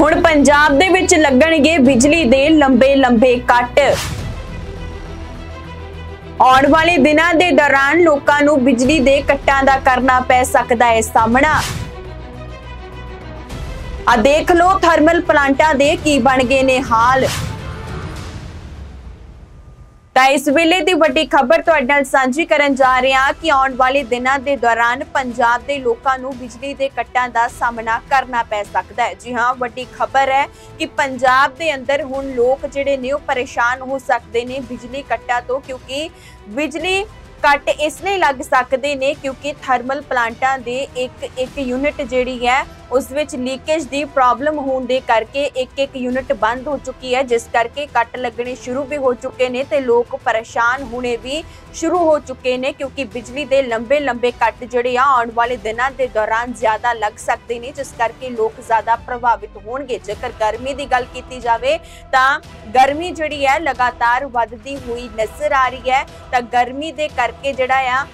हुण पंजाब दे विच लगणगे बिजली दे लंबे कट। आउण वाले दिनां दे दौरान लोकां नूं बिजली दे कट्टां दा करना पै सकदा है सामना। आ देख लो थर्मल प्लांटां दे की बन गए ने हाल। ਤਾਂ इस वेले दी वड्डी खबर तुहाडे नाल सांझी करन जा रहे हां कि आउण वाले दिनां दे दौरान पंजाब दे लोकां नूं बिजली दे कट्टां दा सामना करना पै सकदा है। जी हां, वड्डी खबर है कि पंजाब दे अंदर हुण लोक जिहड़े ने ओह परेशान हो सकदे ने बिजली कट्टां तो, क्योंकि बिजली कट इसलिए लग सकते ने क्योंकि थर्मल प्लांटां दे एक यूनिट जिहड़ी है उस विच लीकेज दी प्रॉब्लम होने दे करके एक यूनिट बंद हो चुकी है, जिस करके कट लगने शुरू भी हो चुके ने ते लोग परेशान होने भी शुरू हो चुके ने, क्योंकि बिजली दे लंबे कट जिहड़े आ आउण वाले दिनां दे दौरान ज्यादा लग सकते ने, जिस करके लोग ज्यादा प्रभावित होणगे। जेकर गर्मी की गल की जाए तो गर्मी जिहड़ी है लगातार वधदी हुई नजर आ रही है। तो गर्मी दे करके जिहड़ा आ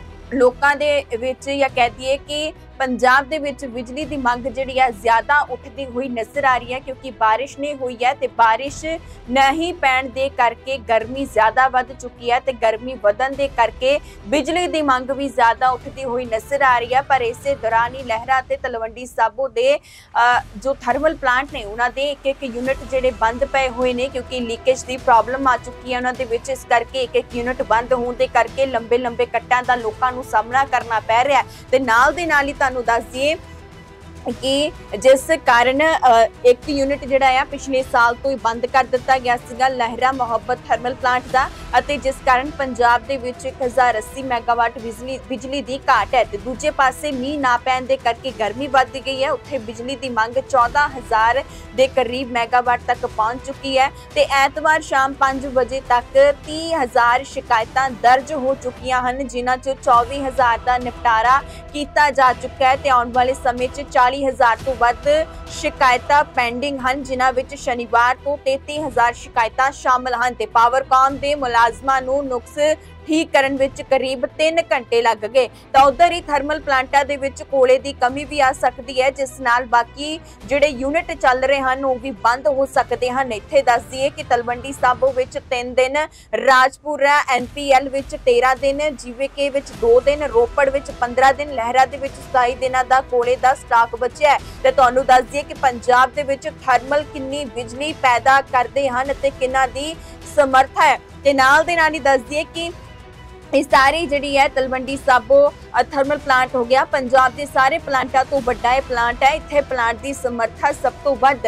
लोकां दे विच या कह दीए कि पंजाब दे विच बिजली दी मंग जिहड़ी है ज्यादा उठदी हुई नजर आ रही है, क्योंकि बारिश नहीं हुई है ते बारिश नहीं पैण दे करके गर्मी ज्यादा वध चुकी है ते गर्मी वधन दे करके बिजली दी मंग भी ज्यादा उठदी हुई नजर आ रही है। पर इसे दौरान ही लहरा ते तलवंडी साबो दे जो थर्मल प्लांट ने उन्हां दे एक यूनिट जिहड़े बंद पए हुए ने, क्योंकि लीकेज दी प्रॉब्लम आ चुकी है उन्हां दे विच, इस करके एक यूनिट बंद होने दे करके लंबे कट्टां दा लोकां नूं सामना करना पै रहा है। ते नाल दे नाल ही तुहानूं दस दिए कि जिस कारण एक यूनिट जिहड़ा है पिछले साल तो ही बंद कर दिता गया सीगा लहरा मोहब्बत थर्मल प्लांट का, जिस कारण पंजाब दे विच 1080 मैगावाट बिजली की घाट है। दूजे पासे मीह ना पैण दे करके गर्मी बढ़ गई है, उत्थे बिजली की मंग 14,000 के करीब मैगावाट तक पहुंच चुकी है। तो ऐतवार शाम 5 बजे तक 30,000 शिकायतां दर्ज हो चुकियां हैं, जिन्हां चों 24,000 का निपटारा किया जा चुका है। तो आउण वाले समय 40,000 तो वध शिकायतां पेंडिंग हैं, जिन्हां विच शनिवार तो 33,000 शिकायतां शामिल हैं। ते पावरकॉम के मुलाजमां नूं नुक्स ठीक करन विच करीब 3 घंटे लग गए। तो उधर ही थर्मल प्लांटां दे विच कोले की कमी भी आ सकती है, जिस नाल बाकी जिहड़े यूनिट चल रहे हैं वो भी बंद हो सकते हैं। इत्थे दस दिए कि तलवंडी साबो विच 3 दिन, राजपुरा NPL विच 13 दिन, GVK विच 2 दिन, रोपड़ विच 15 दिन, लहरा दे विच 27 दिनां दा कोले दा स्टाक बचिया है। ते तुहानूं दस दिए कि पंजाब दे विच थर्मल किन्नी बिजली पैदा करदे हन ते किन्ना दी समर्थ है। ते नाल दे नाल ही दस दिए कि सारी जिहड़ी है तलवंडी साबो थर्मल प्लांट हो गया पंजाब के सारे प्लांटा तो बड़ा यह प्लांट है। इत्थे प्लांट की समर्था सब तो वध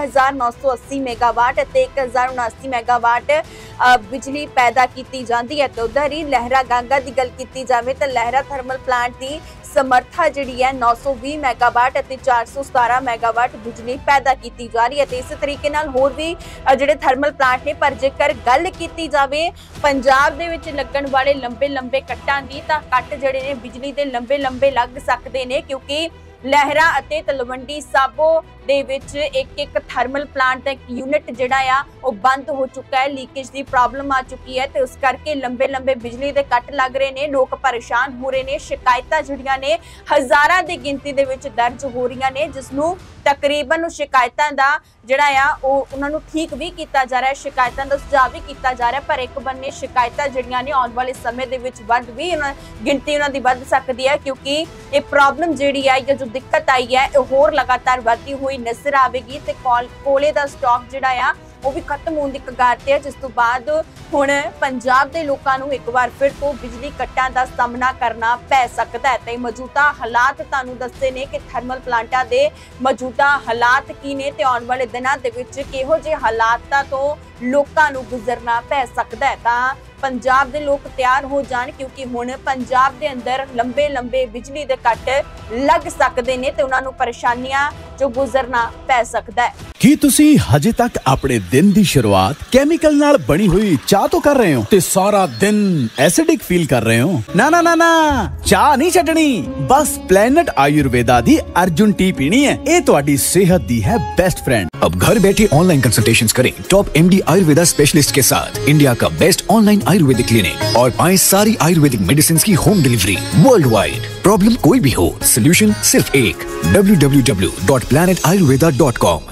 1980 मैगावाट ते 1079 मैगावाट बिजली पैदा की जाती है। तो उधर ही लहरा गांगा की गल की जाए तो लहरा थर्मल प्लांट की समर्था जिहड़ी है 920 मैगावाट ते 417 मैगावाट बिजली पैदा की जा रही है। तो इस तरीके नाल होर भी जिहड़े थर्मल प्लांट ने, पर जेकर गल की जाए पंजाब दे विच लगन वाले लंबे कट्टां दी, तां कट जिहड़े ने बिजली दे लंबे लग सकते हैं, क्योंकि लहरा अते तलवंडी साबो दे विच एक थर्मल प्लांट का यूनिट जिहड़ा आ वो बंद हो चुका है, लीकेज की प्रॉब्लम आ चुकी है। तो उस करके लंबे बिजली के कट लग रहे हैं, लोग परेशान हो रहे हैं। शिकायतां जिहड़ियां ने हज़ारां की गिनती दे विच दर्ज हो रही ने, जिसनूं तकरीबन शिकायतां दा जिहड़ा आ उन्हां नूं ठीक भी किया जा रहा है, शिकायतां दा सुझाव भी किया जा रहा है। पर एक बन्ने शिकायतां जिहड़ियां ने आउण वाले समय दे विच वध भी गिनती उन्हां दी वध सकदी है, क्योंकि ये प्रॉब्लम जिहड़ी है या जो दिक्कत आई है होर लगातार बढ़ती हुई नजर आएगी। तो कोले का स्टॉक जिहड़ा आ वो भी खत्म होने की कगार ते है, जिस तो बाद हुण पंजाब के लोगों को एक बार फिर तो बिजली कट्टां का सामना करना पै सकता है। तो मौजूदा हालात तुहानूं दस्से ने कि थर्मल प्लांटां दे मौजूदा हालात की ने, ते आउण वाले दिनां दे विच किहो जिहे हालातां तो लोकां नूं गुजरना पै सकदा है। तां पंजाब के लोग तैयार हो जान, क्योंकि हुण पंजाब के अंदर लंबे बिजली के कट लग सकते हैं ते उन्हां नूं परेशानियां जो गुजरना पै सकदा है। ਕੀ ਤੁਸੀਂ ਹਜੇ ਤੱਕ ਆਪਣੇ ਦਿਨ ਦੀ ਸ਼ੁਰੂਆਤ ਕੈਮੀਕਲ ਨਾਲ ਬਣੀ ਹੋਈ ਚਾਹ ਤੋਂ ਕਰ ਰਹੇ ਹੋ ਤੇ ਸਾਰਾ ਦਿਨ ਐਸਿਡਿਕ ਫੀਲ ਕਰ ਰਹੇ ਹੋ? ਨਾ ਚਾਹ ਨਹੀਂ ਛੱਡਣੀ, ਬਸ ਪਲੈਨਟ ਆਯੁਰਵੇਦਾ ਦੀ अर्जुन टी पीनी है। ये ਤੁਹਾਡੀ सेहत दी है बेस्ट फ्रेंड। अब घर बैठे ऑनलाइन कंसल्टेशंस करें टॉप MD आयुर्वेदा स्पेशलिस्ट के साथ, इंडिया का बेस्ट ऑनलाइन आयुर्वेदिक क्लिनिक, और पाएं सारी आयुर्वेदिक मेडिसिन की home delivery worldwide. Problem कोई भी हो, सोल्यूशन सिर्फ एक, www.planetayurveda.com।